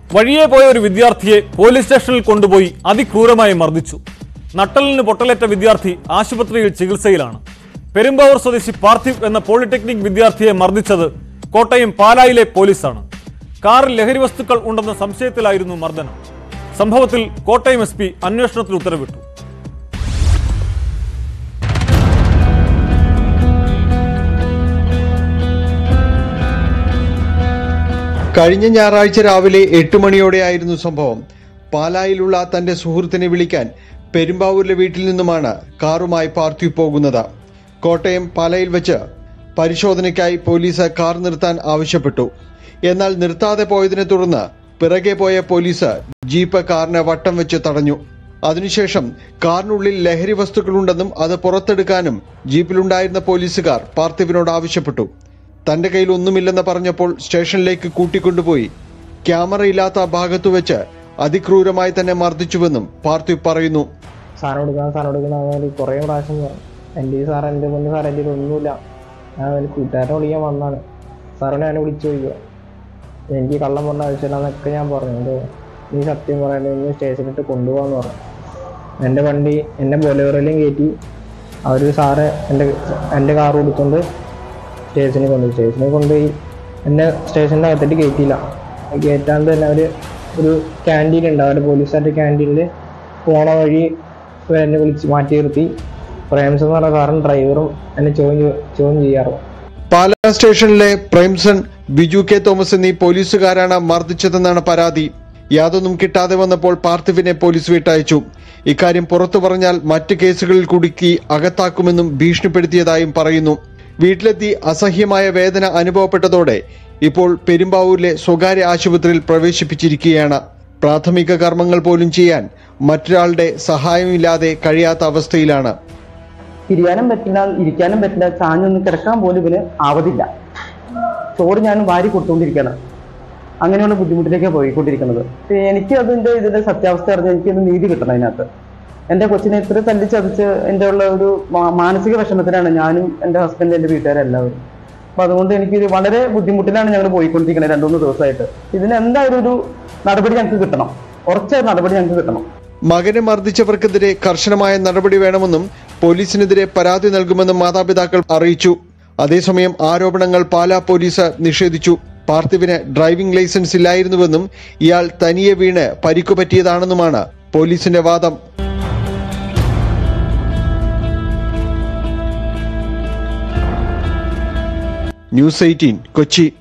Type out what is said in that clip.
വഴിയെ പോയ ഒരു വിദ്യാർത്ഥിയെ പോലീസ് സ്റ്റേഷനിൽ കൊണ്ടുപോയി അതിക്രൂരമായി മർദ്ദിച്ചു. നട്ടലിന് പൊട്ടലേറ്റ വിദ്യാർത്ഥി ആശുപത്രിയിൽ ചികിത്സയിലാണ്. പെരുമ്പാവൂർ സ്വദേശി പാർത്ഥിവ് എന്ന പോളിടെക്നിക് വിദ്യാർത്ഥിയെ മർദ്ദിച്ചത് കോട്ടയം പാലായിലെ പോലീസാണ്. കാറിൽ ലഹരി വസ്തുക്കൾ ഉണ്ടെന്ന സംശയത്തിലായിരുന്നു മർദ്ദനം. സംഭവത്തിൽ കോട്ടയം SP അന്വേഷണത്തിന് ഉത്തരവിട്ടു. കഴിഞ്ഞ ഞായറാഴ്ച രാവിലെ 8 മണിയോടെയായിരുന്നു സംഭവം. പാലായിലുള്ള തന്റെ സുഹൃത്തിനെ വിളിക്കാൻ പെരുമ്പാവൂരിലെ വീട്ടിൽ നിന്നുമാണ് കാറുമായി പാർത്ഥിവ് പോകുന്നത്. കോട്ടയം പാലായിൽ വെച്ച് പരിശോധനയ്ക്കായി പോലീസ് കാർ നിർത്താൻ ആവശ്യപ്പെട്ടു. എന്നാൽ നിർത്താതെ പോയതിനെ തുടർന്ന് പിറകെ പോയ പോലീസ് ജീപ്പ് കാറിനെ വട്ടം വെച്ച് തടഞ്ഞു. അതിനുശേഷം കാറിനുള്ളിൽ ലഹരി വസ്തുക്കളുണ്ടെന്നും അത് പുറത്തെടുക്കാനും ജീപ്പിലുണ്ടായിരുന്ന പോലീസുകാർ പാർത്ഥിവിനോട് ആവശ്യപ്പെട്ടു. തന്റെ കയ്യിൽ ഒന്നുമില്ലെന്ന് പറഞ്ഞപ്പോൾ സ്റ്റേഷനിലേക്ക് കൂട്ടിക്കൊണ്ടുപോയി ക്യാമറയില്ലാത്ത ഭാഗത്തു വെച്ച് അതിക്രൂരമായി തന്നെ മർദ്ദിച്ചുവെന്നും പാർത്ഥിവ് പറയുന്നു. കുറേ പ്രാവശ്യം എൻ്റെ മുന്നേ സാർ എൻ്റെ ഒന്നുമില്ല, ഞാൻ കൂട്ടുകാരനെ വിളിക്കാൻ വന്നാണ്. സാറിനെ ഞാൻ വിളിച്ചു ചോദിക്കുക, എനിക്ക് കള്ളം പറഞ്ഞ ആവശ്യമില്ലെന്നൊക്കെ ഞാൻ പറഞ്ഞു. നീ സത്യം പറയണ്ടേ, നീ സ്റ്റേഷനിലിട്ട് കൊണ്ടുപോകാന്ന് പറഞ്ഞു. എൻ്റെ വണ്ടി എന്നെ ബൊലേറോയിലും കയറ്റി അവർ സാറ് എൻ്റെ കാർ കൊടുത്തുകൊണ്ട് സ്റ്റേഷനിൽ കൊണ്ടുപോയി എന്നെ സ്റ്റേഷൻ്റെ അകത്തേക്ക് കയറ്റിയില്ല. കയറ്റാണ്ട് തന്നെ അവർ ഒരു ക്യാൻറ്റീൻ ഉണ്ട്, അവരുടെ പോലീസുകാരുടെ ക്യാൻറ്റീനിൽ പോണ വഴി എന്നെ വിളിച്ച് മാറ്റി നിർത്തി. പ്രേംസൺ എന്ന് പറഞ്ഞ കാറും ഡ്രൈവറും എന്നെ ചോദ്യം ചെയ്യാറ്. പാലാ സ്റ്റേഷനിലെ പ്രേംസൺ, ബിജു K. തോമസ് എന്നീ പോലീസുകാരാണ് മർദ്ദിച്ചതെന്നാണ് പരാതി. യാതൊന്നും കിട്ടാതെ വന്നപ്പോൾ പാർത്ഥിവിനെ പോലീസ് വിട്ടയച്ചു. ഇക്കാര്യം പുറത്തു പറഞ്ഞാൽ മറ്റ് കേസുകളിൽ കുടുക്കി അകത്താക്കുമെന്നും ഭീഷണിപ്പെടുത്തിയതായും പറയുന്നു. വീട്ടിലെത്തി അസഹ്യമായ വേദന അനുഭവപ്പെട്ടതോടെ ഇപ്പോൾ പെരുമ്പാവൂരിലെ സ്വകാര്യ ആശുപത്രിയിൽ പ്രവേശിപ്പിച്ചിരിക്കുകയാണ്. പ്രാഥമിക കർമ്മങ്ങൾ പോലും ചെയ്യാൻ മറ്റൊരാളുടെ സഹായമില്ലാതെ കഴിയാത്ത അവസ്ഥയിലാണ്. തിരിയാനും പറ്റില്ല, ഇരിക്കാനും പറ്റില്ല, ചാഞ്ഞൊന്നും കിടക്കാൻ പോലും ഇവന് ആവതില്ല. ചോറ് ഞാൻ വാരി കൊടുത്തുകൊണ്ടിരിക്കുകയാണ്. അങ്ങനെയുള്ള ബുദ്ധിമുട്ടിലേക്കാണ് പോയിക്കൊണ്ടിരിക്കുന്നത്. എനിക്ക് ഇതിന്റെ സത്യാവസ്ഥ അറിഞ്ഞാൽ എനിക്കൊരു നീതി കിട്ടണം. അതിനകത്ത് എൻ്റെ കൊച്ചിനെ ഇത്ര തല്ലിച്ചതച്ച് എൻ്റെ ഉള്ള ഒരു മാനസിക വിഷമത്തിലാണ് ഞാനും എൻ്റെ ഹസ്ബൻഡ്, എൻ്റെ വീട്ടുകാരെല്ലാവരും. അപ്പൊ അതുകൊണ്ട് എനിക്കൊരു വളരെ ബുദ്ധിമുട്ടിലാണ് ഞങ്ങൾ പോയിക്കൊണ്ടിരിക്കുന്നത് 2-3 ദിവസമായിട്ട്. ഇതിന് എന്തായാലും ഒരു നടപടി ഞങ്ങൾക്ക് കിട്ടണം, ഉറച്ച നടപടി ഞങ്ങൾക്ക് കിട്ടണം. മകനെ മർദ്ദിച്ചവർക്കെതിരെ കർശനമായ നടപടി വേണമെന്നും പോലീസിനെതിരെ പരാതി നൽകുമെന്നും മാതാപിതാക്കൾ അറിയിച്ചു. അതേസമയം ആരോപണങ്ങൾ പാലാ പോലീസ് നിഷേധിച്ചു. പാർത്ഥിവിന് ഡ്രൈവിംഗ് ലൈസൻസ് ഇല്ലായിരുന്നുവെന്നും ഇയാൾ തനിയെ വീണ് പരിക്കുപറ്റിയതാണെന്നുമാണ് പോലീസിന്റെ വാദം. News 18 കൊച്ചി.